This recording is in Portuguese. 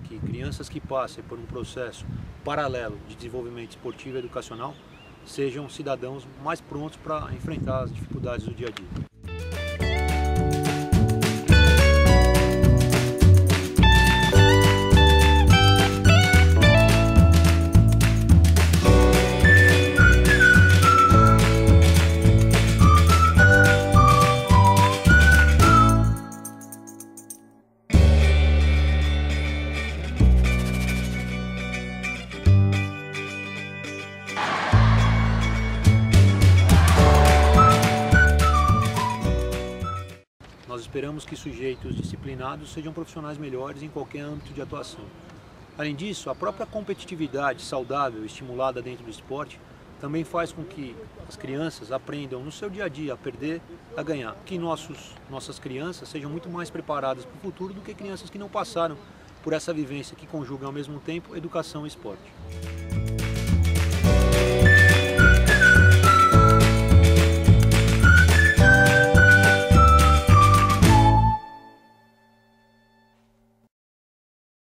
que crianças que passem por um processo paralelo de desenvolvimento esportivo e educacional sejam cidadãos mais prontos para enfrentar as dificuldades do dia a dia. Nós esperamos que sujeitos disciplinados sejam profissionais melhores em qualquer âmbito de atuação. Além disso, a própria competitividade saudável estimulada dentro do esporte também faz com que as crianças aprendam no seu dia a dia a perder, a ganhar. Que nossas crianças sejam muito mais preparadas para o futuro do que crianças que não passaram por essa vivência que conjuga ao mesmo tempo educação e esporte.